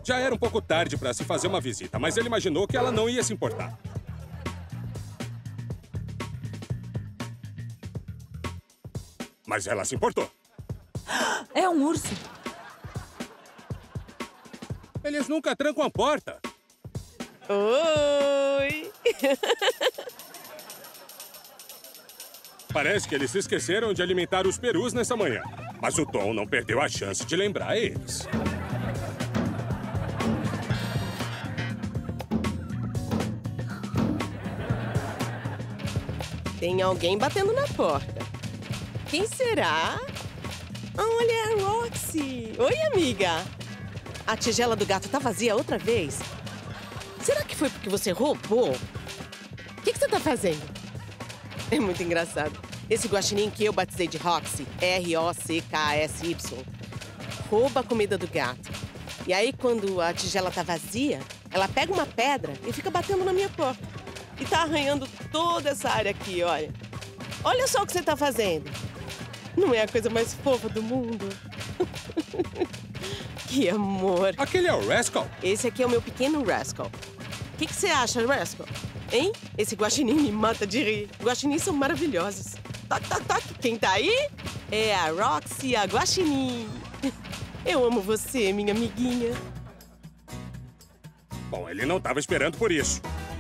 Já era um pouco tarde para se fazer uma visita, mas ele imaginou que ela não ia se importar. Mas ela se importou. É um urso. Eles nunca trancam a porta. Oi! Parece que eles se esqueceram de alimentar os perus nessa manhã. Mas o Tom não perdeu a chance de lembrar eles. Tem alguém batendo na porta. Quem será? Olha, é a Roxy. Oi, amiga. A tigela do gato tá vazia outra vez? Será que foi porque você roubou? O que você tá fazendo? É muito engraçado. Esse guaxinim que eu batizei de Roxy, R-O-C-K-S-Y, rouba a comida do gato. E aí, quando a tigela tá vazia, ela pega uma pedra e fica batendo na minha porta. E tá arranhando toda essa área aqui, olha. Olha só o que você tá fazendo. Não é a coisa mais fofa do mundo? Que amor. Aquele é o Rascal? Esse aqui é o meu pequeno Rascal. O que você acha, Rascal? Hein? Esse guaxinim me mata de rir. Guaxinins são maravilhosos. Toque, toque, toque. Quem tá aí? É a Roxy, a guaxinim. Eu amo você, minha amiguinha. Bom, ele não estava esperando por isso.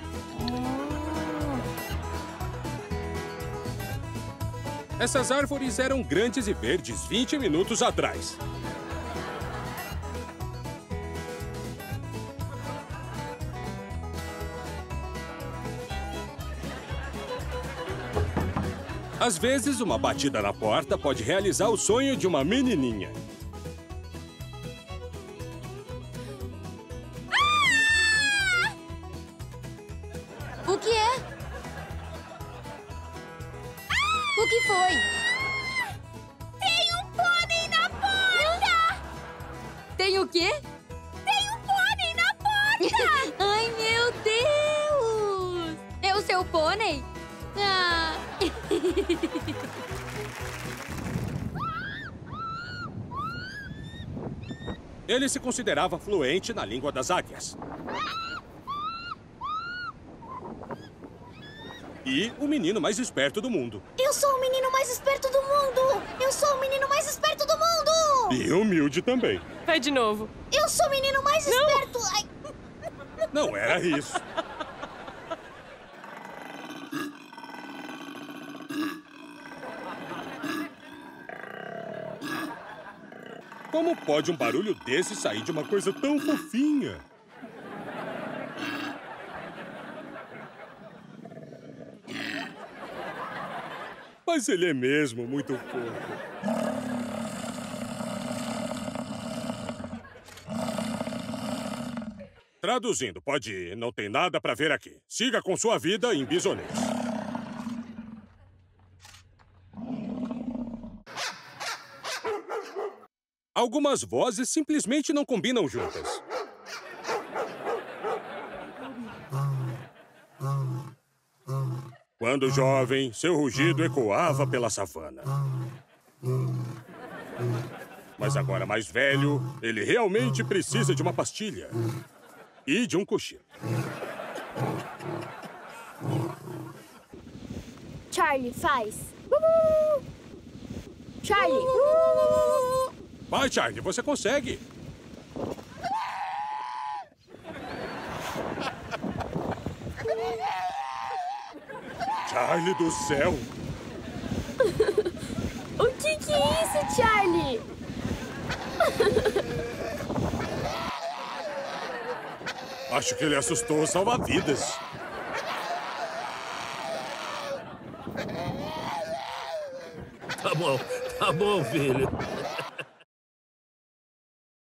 Essas árvores eram grandes e verdes 20 minutos atrás. Às vezes, uma batida na porta pode realizar o sonho de uma menininha. O que é? O que foi? Tem um pônei na porta! Tem o quê? Tem um pônei na porta! Ai, meu Deus! É o seu pônei? Ah. Ele se considerava fluente na língua das águias. E o menino mais esperto do mundo. Eu sou o menino mais esperto do mundo! Eu sou o menino mais esperto do mundo! E humilde também. Vai de novo. Eu sou o menino mais esperto! Ai. Não era isso. Como pode um barulho desse sair de uma coisa tão fofinha? Mas ele é mesmo muito fofo. Traduzindo, pode ir. Não tem nada pra ver aqui. Siga com sua vida em bisonês. Algumas vozes simplesmente não combinam juntas. Quando jovem, seu rugido ecoava pela savana. Mas agora mais velho, ele realmente precisa de uma pastilha. E de um cochilo. Charlie, faz. Charlie. Vai, Charlie, você consegue. Charlie do céu. O que é isso, Charlie? Acho que ele assustou o salva-vidas. Tá bom, filho.